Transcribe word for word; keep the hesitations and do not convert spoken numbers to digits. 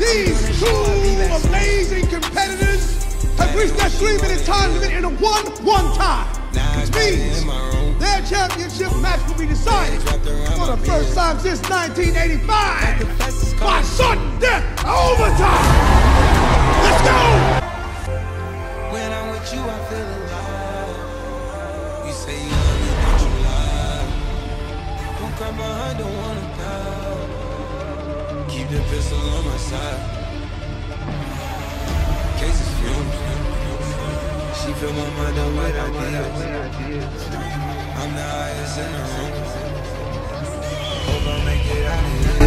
These two amazing competitors have reached that three-minute time limit in a one one time, which means their championship match will be decided for the first time since nineteen eighty-five by sudden death overtime. Let's go! When I'm with you, I feel alive. You say you love me, don't you lie? Don't cry my heart, don't wanna die. Keep the pistol on my side. Cases fumes. She fill my mind up with ideas. I'm the highest in the room. Hope I make it out of here.